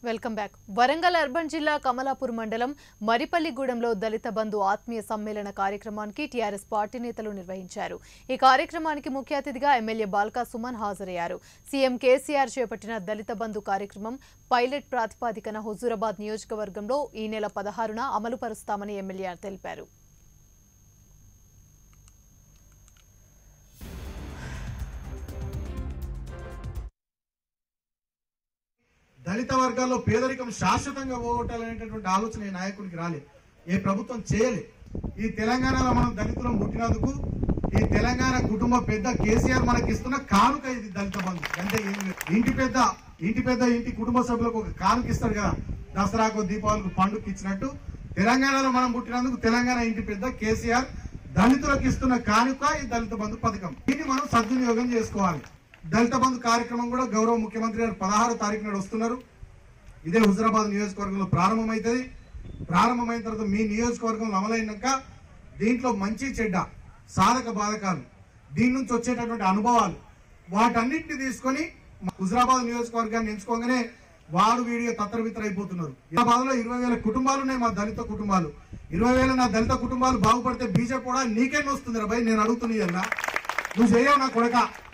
Welcome back. Warangal urban జిల్లా కమలాపూర్ మండలం మరిపల్లిగూడెంలో దళిత బంధు ఆత్మీయ సమ్మేళన కార్యక్రమానికి టీఆర్ఎస్ పార్టీ నేతలు నిర్వహించారు. ఈ కార్యక్రమానికి ముఖ్య అతిథిగా ఎమ్మెల్యే బాల్కా సుమన్ హాజరయ్యారు. సీఎం కేసీఆర్ చేపట్టిన దళిత బంధు కార్యక్రమం పైలట్ ప్రాతిపదికన హుజూరాబాద్ నియోజకవర్గంలో ఈ నెల 16న అమలు పరుస్తామని ఎమ్మెల్యే తెలిపారు. దళిత వర్గాల్లో పేదరికం శాశ్వతంగా పోగొట్టాలనేటటువంటి ఆలోచన ఈ నాయకుడికి రాలే, ఏ ప్రభుత్వం చేయలే. ఈ తెలంగాణలో మనం దళితులను పుట్టినందుకు ఈ తెలంగాణ కుటుంబ పెద్ద కేసీఆర్ మనకి ఇస్తున్న కానుక ఇది దళిత బంధు. అంటే ఇంటి కుటుంబ సభ్యులకు ఒక కానుక ఇస్తాడు కదా, దసరాకు దీపావళికి పండుగ ఇచ్చినట్టు తెలంగాణలో మనం పుట్టినందుకు తెలంగాణ ఇంటి పెద్ద కేసీఆర్ దళితులకు ఇస్తున్న కానుక ఈ దళిత బంధు పథకం. దీన్ని మనం సద్వినియోగం చేసుకోవాలి. దళిత బంధు కార్యక్రమం కూడా గౌరవ ముఖ్యమంత్రి గారు 16వ తారీఖు నాడు వస్తున్నారు. ఇదే హుజూరాబాద్ నియోజకవర్గంలో ప్రారంభమవుతుంది. ప్రారంభమైన తర్వాత మీ నియోజకవర్గంలో అమలైనాక దీంట్లో మంచి చెడ్డ సాధక బాధకాలు, దీని నుంచి వచ్చేటటువంటి అనుభవాలు, వాటన్నింటినీ తీసుకొని హుజూరాబాద్ నియోజకవర్గాన్ని ఎంచుకోగానే వాడు వీడియో తత్తరబిత్తర అయిపోతున్నారు. హుజూరాబాద్ లో 20,000 కుటుంబాలు ఉన్నాయి, మా దళిత కుటుంబాలు. 20,000 నా దళిత కుటుంబాలు బాగుపడితే బీజేపీ కూడా నీకేం వస్తుంది రా భయ్, నేను అడుగుతున్నా. నువ్వు చేయవు నా కొడక.